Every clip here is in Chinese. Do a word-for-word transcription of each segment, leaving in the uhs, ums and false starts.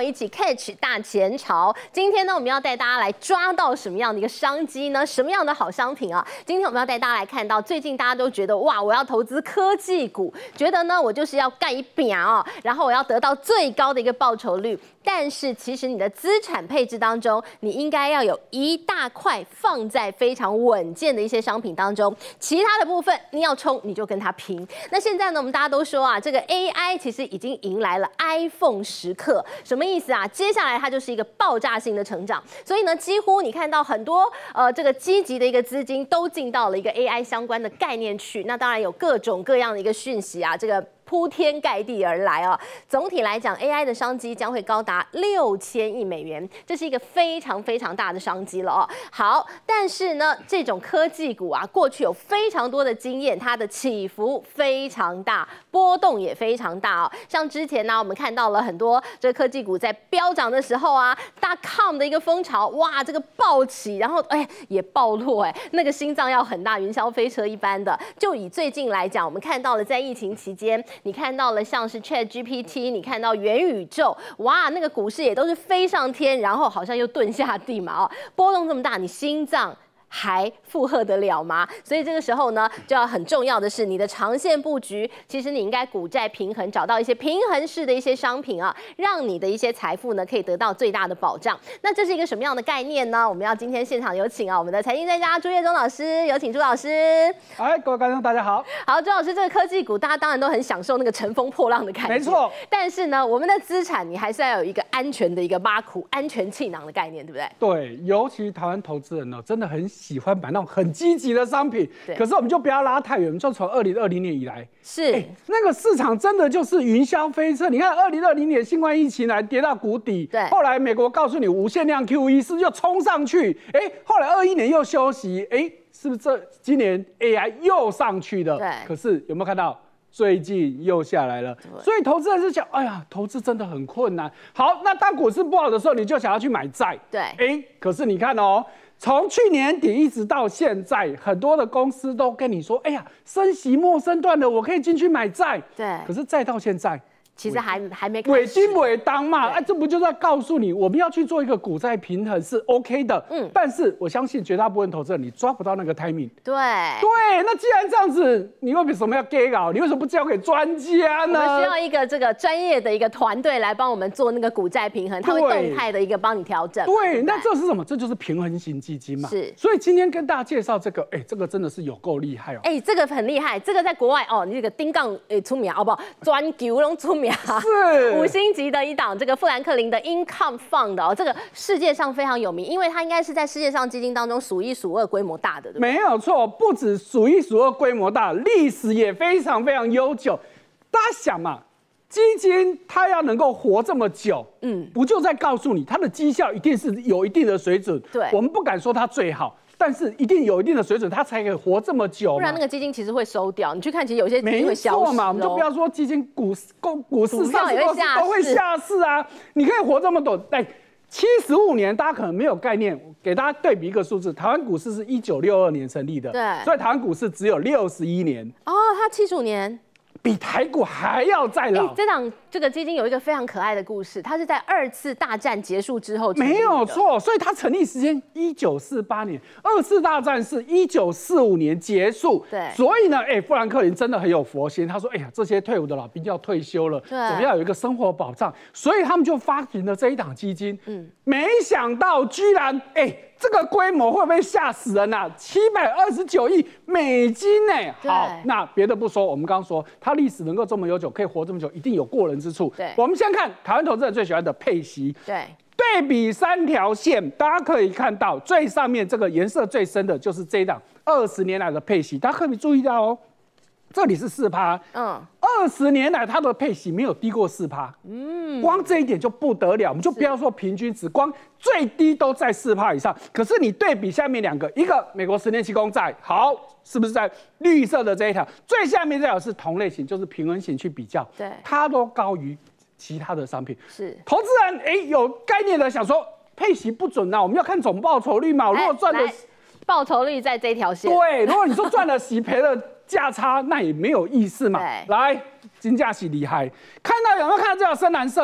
一起 catch 大前朝。今天呢，我们要带大家来抓到什么样的一个商机呢？什么样的好商品啊？今天我们要带大家来看到，最近大家都觉得哇，我要投资科技股，觉得呢我就是要干一饼哦，然后我要得到最高的一个报酬率。但是其实你的资产配置当中，你应该要有一大块放在非常稳健的一些商品当中，其他的部分你要冲你就跟它拼。那现在呢，我们大家都说啊，这个 A I 其实已经迎来了 iPhone 时刻，什么意思啊？接下来它就是一个爆炸性的成长，所以呢，几乎你看到很多呃这个积极的一个资金都进到了一个 A I 相关的概念去。那当然有各种各样的一个讯息啊，这个铺天盖地而来啊！总体来讲 ，A I 的商机将会高达六千亿美元，这是一个非常非常大的商机了哦。好，但是呢，这种科技股啊，过去有非常多的经验，它的起伏非常大，波动也非常大哦。像之前呢，我们看到了很多这个科技股在飙涨的时候啊 ，dot com 的一个风潮，哇，这个暴起，然后哎也暴落，哎，那个心脏要很大，云霄飞车一般的。就以最近来讲，我们看到了在疫情期间。你看到了像是 Chat G P T， 你看到元宇宙，哇，那个股市也都是飞上天，然后好像又遁下地嘛，哦，波动这么大，你心脏还负荷得了吗？所以这个时候呢，就要很重要的是你的长线布局。其实你应该股债平衡，找到一些平衡式的一些商品啊，让你的一些财富呢可以得到最大的保障。那这是一个什么样的概念呢？我们要今天现场有请啊，我们的财经专家朱业忠老师，有请朱老师。 哎，各位观众大家好。 好，朱老师，这个科技股大家当然都很享受那个乘风破浪的感觉， 没错。 但是呢，我们的资产你还是要有一个安全的一个挖苦、安全气囊的概念，对不对？ 对，尤其台湾投资人呢，真的很喜欢买那种很积极的商品。可是我们就不要拉太远，我们就从二零二零年以来， 是、 欸、那个市场真的就是云霄飞车。你看二零二零年新冠疫情来跌到谷底， 对， 后来美国告诉你无限量 Q E 是不是就冲上去？哎、欸，后来二一年又休息，哎、欸，是不是这今年 A I 又上去了？ 对， 可是有没有看到？最近又下来了，所以投资人是想，哎呀，投资真的很困难。好，那当股市不好的时候，你就想要去买债， 对， 哎，可是你看哦，从去年底一直到现在，很多的公司都跟你说，哎呀，升息末升段了，我可以进去买债， 对， 可是债到现在。 其实还还没尾金尾当嘛，哎、啊，这不就是在告诉你，我们要去做一个股债平衡是 OK 的，嗯，但是我相信绝大部分投资人你抓不到那个 timing， 对， 对，那既然这样子，你为什么要给稿？你为什么不交给专家呢？ 我们需要一个这个专业的一个团队来帮我们做那个股债平衡，它会动态的一个帮你调整。 对，那这是什么？这就是平衡型基金嘛。 是，所以今天跟大家介绍这个，哎、欸，这个真的是有够厉害哦。 哎、欸，这个很厉害，这个在国外哦，你这个丁杠诶出名好不好？专球拢出名。 是。 五星级的一档，这个富兰克林的 Income Fund 哦，这个世界上非常有名，因为它应该是在世界上基金当中数一数二规模大的，对不对？ 没有错，不止数一数二规模大，历史也非常非常悠久。大家想嘛，基金它要能够活这么久，嗯，不就在告诉你它的绩效一定是有一定的水准？对，我们不敢说它最好。但是一定有一定的水准，它才可以活这么久。 不然那个基金其实会收掉。你去看，其实有些基金会消失、哦。 没错嘛，我们就不要说基金股股股市上市都会下市啊。你可以活这么久，哎，七十五年，大家可能没有概念。给大家对比一个数字，台湾股市是一九六二年成立的， 对， 所以台湾股市只有六十一年。 哦，它七十五年。 比台股还要再老。 这档这个基金有一个非常可爱的故事，它是在二次大战结束之后成立的。 没有错，所以它成立时间一九四八年，二次大战是一九四五年结束。 对， 所以呢，哎、欸，富兰克林真的很有佛心，他说，哎呀，这些退伍的老兵要退休了，总要有一个生活保障，所以他们就发行了这一档基金。嗯，没想到居然，哎、欸。这个规模会不会吓死人啊？七百二十九亿美金呢、欸！好，那别的不说，我们刚刚说它历史能够这么悠久，可以活这么久，一定有过人之处。 对， 我们先看台湾投资人最喜欢的配息。 对， 对比三条线，大家可以看到最上面这个颜色最深的就是这一档二十年来的配息，大家可以注意到哦。这里是四趴，嗯，二十年来它的配息没有低过四趴，嗯，光这一点就不得了，我们就不要说平均值，光最低都在四趴以上。可是你对比下面两个，一个美国十年期公债，好，是不是在绿色的这一条？最下面这条是同类型，就是平衡型去比较， 对， 它都高于其他的商品。 是， 投资人哎、欸、有概念的想说配息不准啊，我们要看总报酬率嘛，如果赚的。 报酬率在这条线。 对，如果你说赚了息赔了价差，那也没有意思嘛。来，金价喜厉害，看到有没有看到这条深蓝色的？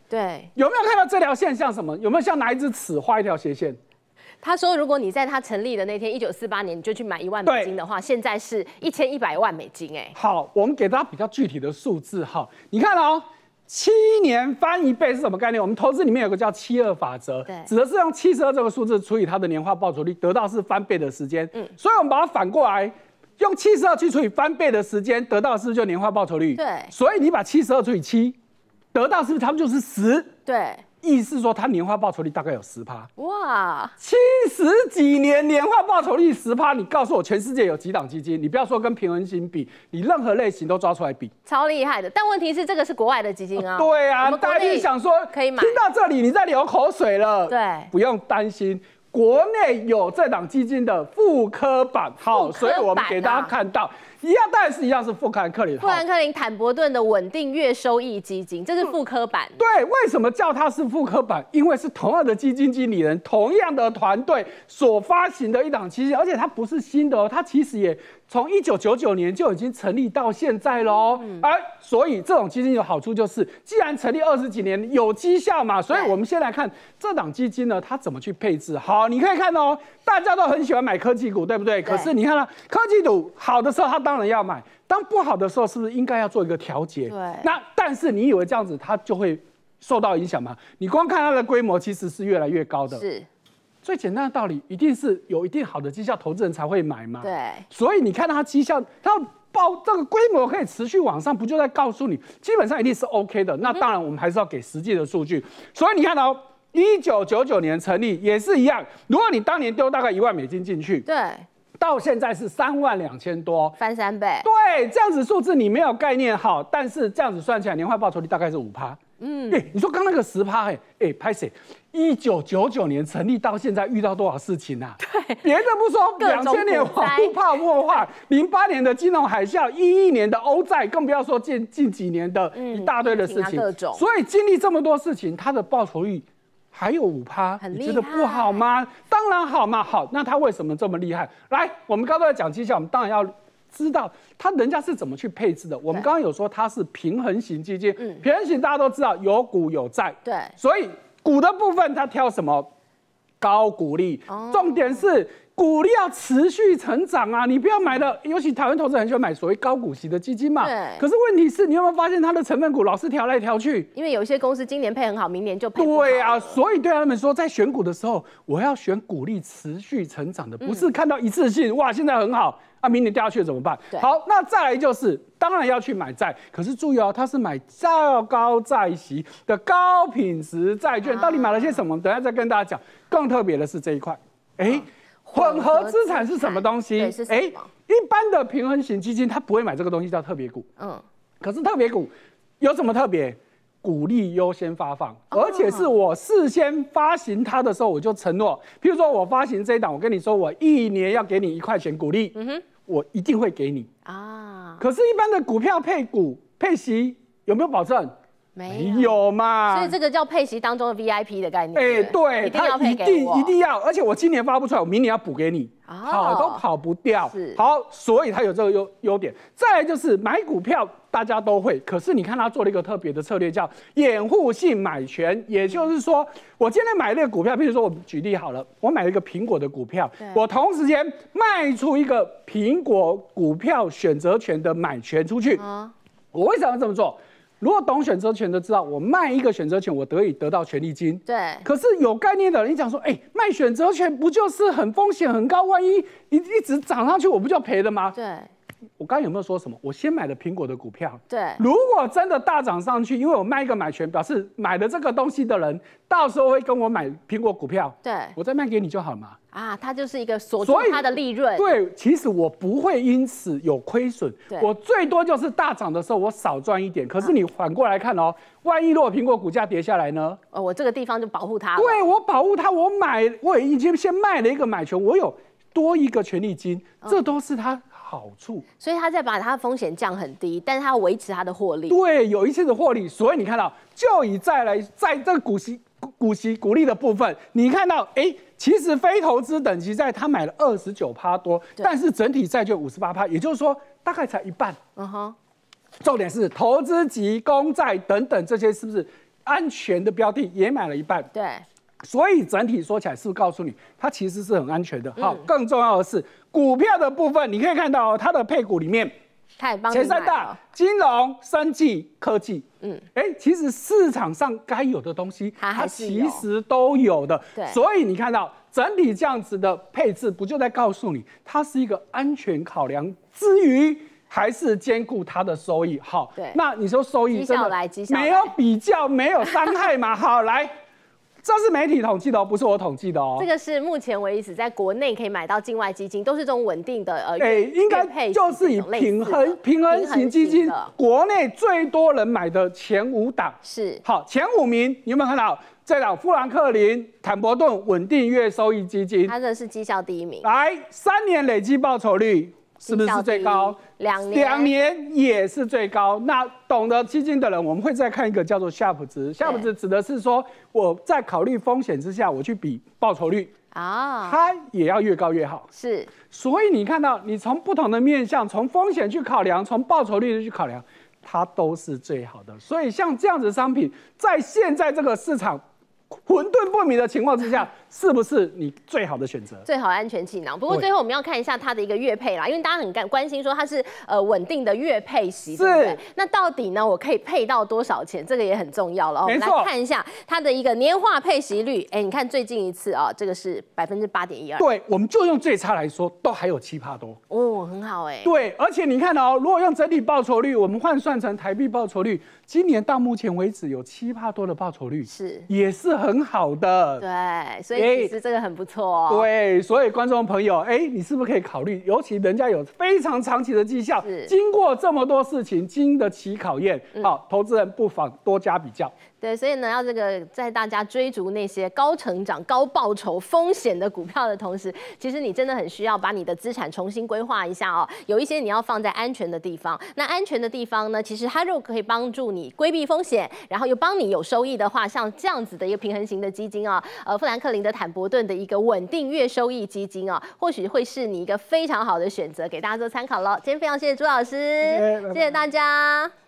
对， 有没有看到这条线像什么？有没有像拿一支尺画一条斜线？ 他说，如果你在他成立的那天，一九四八年，你就去买一万美金的话，现在是一千一百万美金，哎。 好，我们给大家比较具体的数字哈，你看哦，七年翻一倍是什么概念？我们投资里面有个叫七二法则，指的是用七十二这个数字除以它的年化报酬率，得到是翻倍的时间。嗯，所以我们把它反过来，用七十二去除以翻倍的时间，得到的是不是就年化报酬率？ 对， 所以你把七十二除以七，得到是不是它们就是十？ 对。 意思是说，它年化报酬率大概有十趴。 哇， 七十几年年化报酬率十趴，你告诉我全世界有几档基金？你不要说跟平衡型比，你任何类型都抓出来比， 超厉害的。但问题是，这个是国外的基金啊。 哦、对啊，大家想说可以买。 听到这里，你在流口水了。 对， 不用担心。国内有这档基金的复刻版，好，所以我们给大家看到，一样当然是一样是富兰克林， 富兰克林坦伯顿的稳定月收益基金，这是复刻版。 对，为什么叫它是复刻版？因为是同样的基金经理人，同样的团队所发行的一档基金，而且它不是新的哦，它其实也从一九九九年就已经成立到现在喽。嗯、而所以这种基金有好处就是，既然成立二十几年，有绩效嘛，所以我们先来看这档基金呢，它怎么去配置。好。你可以看哦，大家都很喜欢买科技股，对不对？可是你看到科技股好的时候，它当然要买；当不好的时候，是不是应该要做一个调节？ 对。 那但是你以为这样子它就会受到影响吗？你光看它的规模，其实是越来越高的。 是。 最简单的道理，一定是有一定好的绩效，投资人才会买嘛。 对。 所以你看到它绩效，它报这个规模可以持续往上，不就在告诉你，基本上一定是 OK 的。那当然，我们还是要给实际的数据。所以你看到。一九九九年成立也是一样，如果你当年丢大概一万美金进去， 对， 到现在是三万两千多， 翻三倍。 对，这样子数字你没有概念好，但是这样子算起来年化报酬率大概是五趴。嗯，哎、欸，你说刚那个十趴，哎哎，拍谁？一九九九年成立到现在遇到多少事情啊？ 对， 别的不说，两千年网络泡沫化，零八年的金融海啸，一一年的欧债，更不要说近近几年的一大堆的事情。嗯、 各种， 所以经历这么多事情，它的报酬率。还有五趴，你觉得不好吗？当然好嘛，好，那他为什么这么厉害？来，我们刚刚在讲绩效，我们当然要知道他人家是怎么去配置的。我们刚刚有说它是平衡型基金，嗯、平衡型大家都知道有股有债， 对， 所以股的部分它挑什么？高股利，哦、重点是。股利要持续成长啊！你不要买的，尤其台湾投资人很喜欢买所谓高股息的基金嘛。对。可是问题是，你有没有发现它的成分股老是调来调去？ 因为有一些公司今年配很好，明年就配不好。 对啊，所以对他们说，在选股的时候，我要选股利持续成长的，不是看到一次性、哇，现在很好啊，明年掉下去怎么办？好，那再来就是，当然要去买债，可是注意哦，它是买较高债息的高品质债券，啊、到底买了些什么？等一下再跟大家讲。更特别的是这一块，哎、欸。混合资产是什么东西？哎，一般的平衡型基金它不会买这个东西，叫特别股。嗯，可是特别股有什么特别？股利优先发放，而且是我事先发行它的时候，我就承诺，譬如说我发行这一档，我跟你说，我一年要给你一块钱股利，嗯哼，我一定会给你啊。可是，一般的股票配股配息有没有保证？没有嘛， 所以这个叫配息当中的 V I P 的概念。 哎、欸，对， 一定要配给我， 一定一定要，而且我今年发不出来，我明年要补给你，哦、好都跑不掉。是，好，所以它有这个优优点。再来就是买股票，大家都会，可是你看它做了一个特别的策略，叫掩护性买权，也就是说，我今天买那个股票，比如说我举例好了，我买了一个苹果的股票，我同时间卖出一个苹果股票选择权的买权出去，哦、我为什么要这么做？如果懂选择权的知道，我卖一个选择权，我得以得到权利金。 对。 可是有概念的人，你讲说，哎、欸，卖选择权不就是很风险很高？万一一一直涨上去，我不就赔了吗？ 对。 我刚刚有没有说什么？我先买了苹果的股票。 对。 如果真的大涨上去，因为我卖一个买权，表示买了这个东西的人，到时候会跟我买苹果股票。 对。 我再卖给你就好嘛。 啊，它就是一个锁住它的利润。 对，其实我不会因此有亏损，我最多就是大涨的时候我少赚一点。可是你反过来看哦，万一如果苹果股价跌下来呢？ 呃，我这个地方就保护它。 对，我保护它，我买，我已经先卖了一个买权，我有多一个权利金，这都是它好处。 所以他在把它的风险降很低，但是他要维持它的获利。 对，有一次的获利，所以你看到，就以再来在这个股息。股息股利的部分，你看到，哎、欸，其实非投资等级债他买了二十九趴多，但是整体债券五十八趴，也就是说大概才一半。嗯哼。重点是投资级公债等等这些是不是安全的标的也买了一半。 对。 所以整体说起来，是不是告诉你它其实是很安全的？好、嗯，更重要的是股票的部分，你可以看到、哦、它的配股里面，前三大金融、生技、科技，嗯，哎、欸，其实市场上该有的东西，它, 它其实都有的。对，所以你看到整体这样子的配置，不就在告诉你，它是一个安全考量之余，还是兼顾它的收益？好，对，那你说收益真的没有比较，没有伤害嘛？好，来。这是媒体统计的哦，不是我统计的哦。 这个是目前为止在国内可以买到境外基金，都是这种稳定的呃， 哎，应该就是以平衡平衡型基金，国内最多人买的前五档是。好， 前五名你有没有看到？这档富兰克林坦博顿稳定月收益基金， 它这是绩效第一名。 来，三年累计报酬率。是不是最高？ 两年， 两年也是最高。那懂得基金的人，我们会再看一个叫做 Sharpe 值。Sharpe 值指的是说，我在考虑风险之下，我去比报酬率啊，它也要越高越好。 是， 所以你看到，你从不同的面向，从风险去考量，从报酬率去考量，它都是最好的。所以像这样子的商品，在现在这个市场混沌不明的情况之下，是不是你最好的选择？ 最好的安全气囊。不过最后我们要看一下它的一个月配啦，因为大家很关心说它是呃稳定的月配息，对不对？那到底呢，我可以配到多少钱？这个也很重要了。我们来看一下它的一个年化配息率。哎，你看最近一次啊，这个是百分之八点一二。 对，我们就用最差来说，都还有七趴多。 哦，很好哎。 对，而且你看哦，如果用整体报酬率，我们换算成台币报酬率，今年到目前为止有七趴多的报酬率，是也是很好的。 对，所以其实这个很不错哦。 对，所以观众朋友，哎，你是不是可以考虑？尤其人家有非常长期的绩效，经过这么多事情，经得起考验，好、嗯，投资人不妨多加比较。 对，所以呢，要这个在大家追逐那些高成长、高报酬、风险的股票的同时，其实你真的很需要把你的资产重新规划一下哦。有一些你要放在安全的地方，那安全的地方呢，其实它如果可以帮助你规避风险，然后又帮你有收益的话，像这样子的一个平衡型的基金啊，呃，富兰克林的坦博顿的一个稳定月收益基金啊，或许会是你一个非常好的选择，给大家做参考咯。今天非常谢谢朱老师，谢谢，谢谢大家。